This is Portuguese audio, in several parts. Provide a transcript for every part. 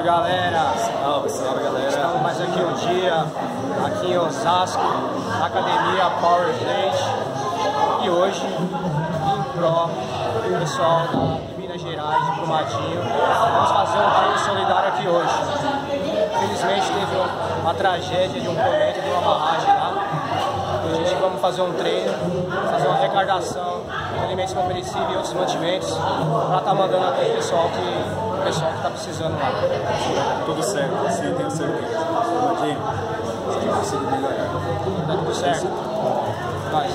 galera! Salve, salve galera! Estamos mais aqui um dia, aqui em Osasco, na academia Power Plate. E hoje, em pró do pessoal de Minas Gerais, de Brumadinho, vamos fazer um treino solidário aqui hoje. Infelizmente teve uma tragédia de um cometa, de uma barragem lá. E a gente vamos fazer um treino, fazer uma arrecadação de alimentos não perecíveis e outros mantimentos para estar mandando até o pessoal que está precisando lá. Tudo certo, sim, tenho certeza. Brumadinho, você vai conseguir melhorar. Tá tudo certo? Vai.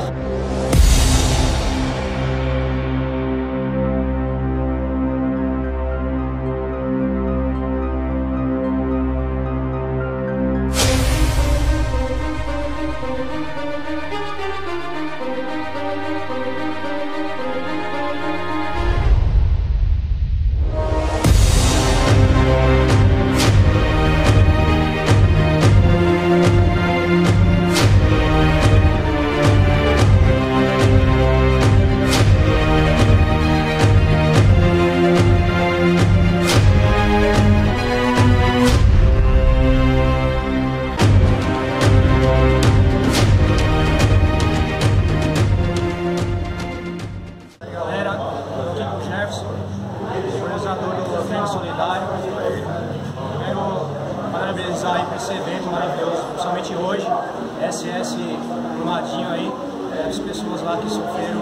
Do treino solidário. Quero parabenizar aí por esse evento maravilhoso, principalmente hoje, SS Brumadinho aí, as pessoas lá que sofreram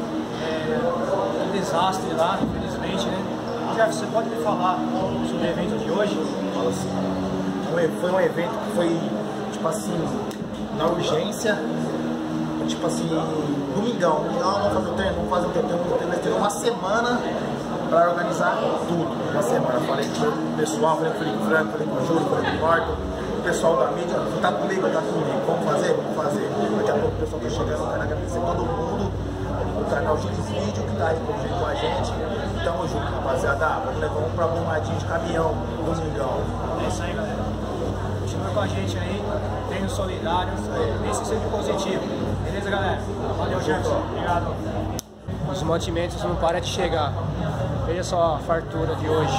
um desastre lá, infelizmente, né? Jefferson, você pode me falar sobre o evento de hoje? Fala assim. Foi um evento que foi, tipo assim, na urgência, tipo assim, domingão, vamos fazer o treino, tem uma semana para organizar tudo. Uma semana, falei com o pessoal, falei com o Franco, falei com o Júlio, falei com o Norton, o pessoal da mídia, tá comigo, vamos fazer? Daqui a pouco o pessoal tá chegando, quero agradecer todo mundo, o canal Gilles Vídeo que tá aí com a gente, tamo junto, rapaziada, vamos pra Brumadinho de caminhão, domingão. É isso aí, galera. Continua com a gente aí, treino solidário, pense sempre positivo. Beleza, galera? Valeu, Jefferson. Obrigado. Os mantimentos não param de chegar. Veja só a fartura de hoje.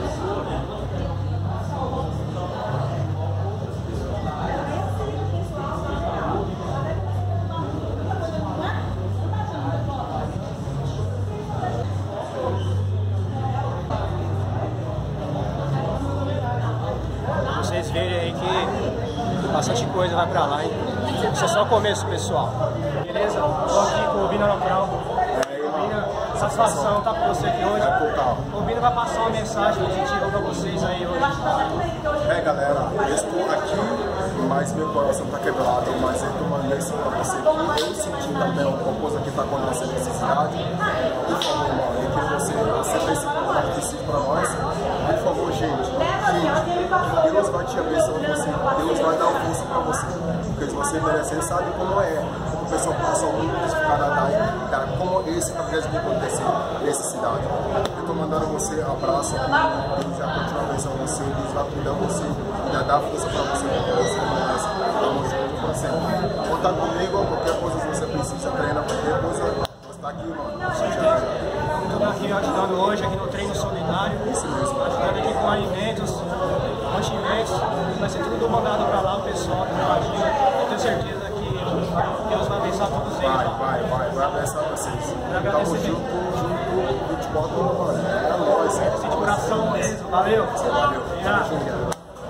Vocês verem aí que bastante coisa vai pra lá, hein? Isso é só o começo, pessoal. Beleza? Estou aqui com o Bina Natural. Satisfação tá com você aqui hoje. O Bino vai passar uma mensagem positiva pra vocês aí hoje. Galera, eu estou aqui, mas meu coração tá quebrado, mas eu tô mandando isso pra você. Eu senti também uma coisa que tá acontecendo nessa cidade. Por favor, mano, eu queria você fez esse pra nós. Por favor, gente, Deus vai te abençoar você, Deus vai dar força pra você. Porque se você merecer, sabe como é. O pessoal passa muito desesperado aí, cara, como esse tragédia que aconteceu nessa cidade. Eu tô mandando você abraço aqui, Deus já continua abençoando você, Deus vai cuidar de você, já dá força pra você, porque você merece. Tamo junto pra sempre. Conta comigo, qualquer coisa que você precisa, treina, qualquer coisa, você tá aqui, mano. Estou aqui ajudando hoje, aqui no treino solidário, ajudando aqui com alimentos, mantimentos, vai ser tudo mandado pra lá, o pessoal, eu tenho certeza que Deus vai abençoar todos eles. Vai abençoar vocês. Tamo junto, 24 horas, é nóis. De coração mesmo, valeu. Valeu.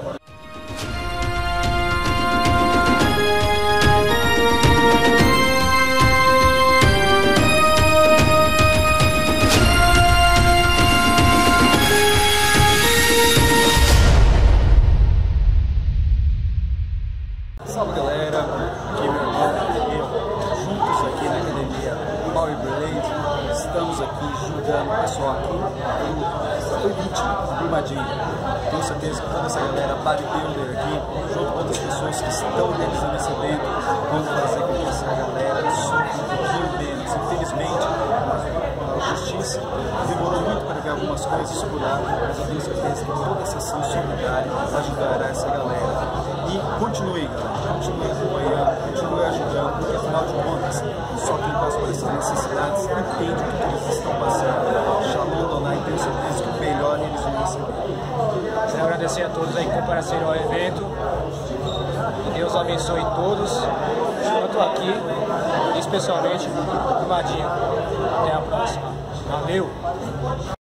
Salve galera, aqui meu irmão e eu, juntos aqui na academia Power Blade, estamos aqui ajudando o pessoal aqui, foi vítima do Brumadinho. Tenho certeza que toda essa galera bodybuilder aqui, junto com outras pessoas que estão organizando esse evento, vão fazer com que essa galera sofra um pouquinho menos. Infelizmente, a justiça demorou muito para ver algumas coisas por lá, mas eu tenho certeza que toda essa ação solidária ajudará essa galera. E continue, galera, continue acompanhando, continue ajudando, porque afinal de contas, só quem passa por essas necessidades entende o que eles estão passando. Shalom Donai, tenho certeza que o melhor eles vão receber. Quero agradecer todos aí que compareceram ao evento. Que Deus abençoe todos, tanto aqui, especialmente o Brumadinho. Até a próxima. Valeu!